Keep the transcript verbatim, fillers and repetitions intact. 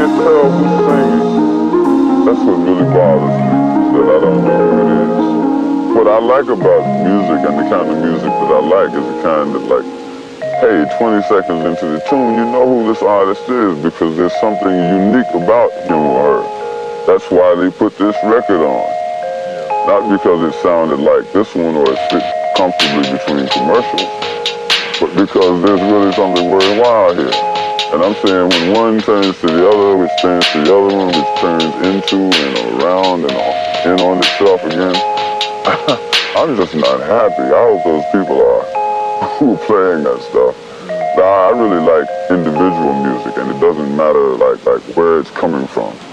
can't tell who's singing. That's what really bothers me, that I don't know who it is. What I like about music and the kind of music that I like is the kind that, like, hey, twenty seconds into the tune, you know who this artist is because there's something unique about him or her. That's why they put this record on. Not because it sounded like this one or it fit comfortably between commercials, but because there's really something worthwhile here. And I'm saying when one turns to the other, which turns to the other one, which turns into and around and on, in on itself again, I'm just not happy. I hope those people are who are playing that stuff. Now, I really like individual music, and it doesn't matter like like where it's coming from.